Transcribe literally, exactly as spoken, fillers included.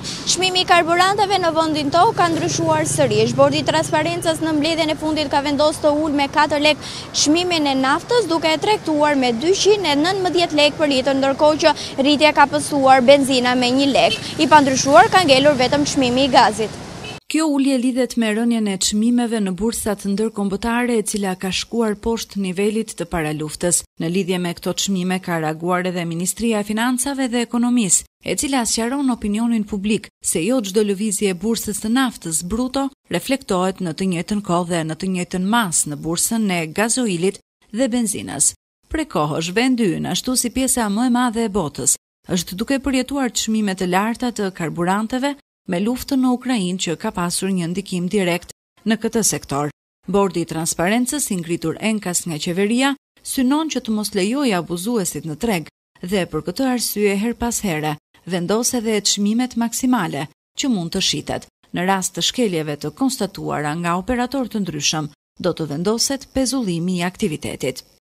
Çmimi i karburanteve në vendin tonë ka ndryshuar sërish. Bordi i Transparencës në mbledhjen e fundit ka vendosur të ulë me katër lekë çmimin e naftës, duke e tregtuar me dyqind e nëntëmbëdhjetë lekë për litër, ndërkohë që rritja ka pësuar benzina me një lekë. I pandryshuar ka ngelur vetëm çmimi i gazit. Kjo ulje lidhet me rënien e çmimeve në bursat ndërkombëtare, e cila ka shkuar poshtë nivelit të paraluftës. Në lidhje me këto çmime ka reaguar edhe Ministria e Financave dhe Ekonomisë, e cila sqaron opinionin publik se jo çdo lëvizje e bursës së naftës bruto reflektohet në të njëjtën kohë dhe në të njëjtën masë në bursën e gazoilit dhe benzinës. Prekohësh vendi ynë, ashtu si pjesa më e madhe e botës, është duke përjetuar çmime të larta të karburanteve me luftën në Ukrainë që ka pasur një ndikim direkt në këtë sektor. Bordi i Transparencës, i ngritur enkas nga qeveria, synon që të mos lejojë abuzuesit në treg dhe për këtë arsye her pas here vendos edhe çmimet maksimale që mund të shitet. Në rast të shkeljeve të konstatuara nga operatorë të ndryshëm, do të vendoset pezullimi i aktivitetit.